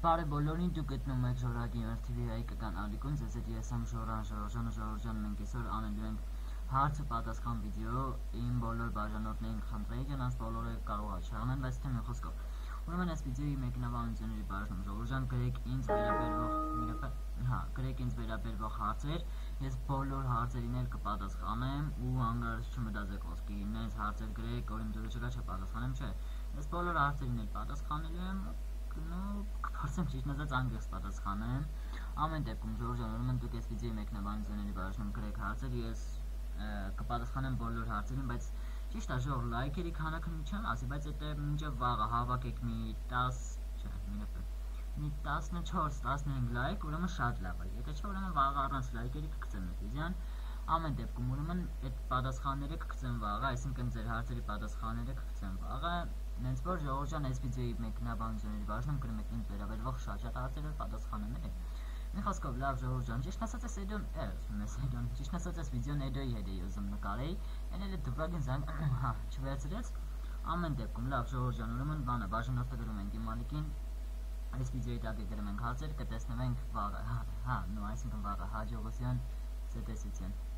Բարև բոլորին, դուք գտնում եք Ժորագի TV հայկական ալիքուն, ձեզ հետ ես եմ Ժորժան, մենք այսօր անելու ենք հարց ու պատասխան վիդեո, իմ բոլոր բաժանորդներին խնդրեի գնանց բոլորը կարող է չեղնեն, բայց թե մի խոսքով։ Ուրեմն այս վիդեոյի մեկնաբանությունների բաժնում Ժորժան գրեք ինձ վերաբերվող հարցեր, ես բոլոր հարցերին էլ կպատասխանեմ ու անգարից չմտածեք ոսկի, ինձ հարցեր գրեք, որ իմ դուրը չկա չպատասխանեմ, չէ, ես բոլոր հարցերին էլ պատասխանելու եմ Փորձեմ ճիշտ նզած անգլիաց պատասխանեմ։ Ամեն դեպքում Ժորժան, ուրեմն դուք այս վիդեոյի մեկնաբանությունների բաժնում գրեք հարցեր, ես կպատասխանեմ բոլոր հարցերին, բայց ճիշտ է Ժոր, լայքերի քանակը չեմ ասի, բայց եթե մինչև վաղը հավաքեք մի 10, չէ, մի 14-15 լայք, ուրեմն շատ լավ է։ Եթե չէ, ուրեմն վաղը առանց լայքերի կգցեմ այդ վիդեոն։ Ամեն դեպքում ուրեմն այդ պատասխանները կգցեմ վաղը, այսինքն ձեր հարցերի պատասխանները կգցեմ վաղը։ Նենց որ Ժորժան այս վիդեոյի մեկնաբանությունների բաժնում գրում եք ինձ վերաբերվող շատ հարցեր որ պատասխանում եք։ Մի խոսքով լավ Ժորժան, ճիշտ ասած ճիշտ ասած այս վիդեոն Էդոյի հետ էի ուզում նկարեի, այն էլ դպրագին զանգ չվերցրեց։ Ամեն դեպքում լավ Ժորժան, ուրեմն բանը բաժանորդը գրում ենք իմ ալիքին։ Այս վիդեոյի տակ գրում ենք հարցեր, կտեսնվենք վաղը։ Այսինքն վաղը հաջողություն, ցտեսություն։